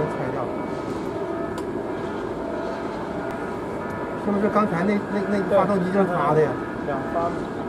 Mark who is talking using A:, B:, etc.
A: 拆掉。是不是刚才那发动机就是他的呀？
B: 2发。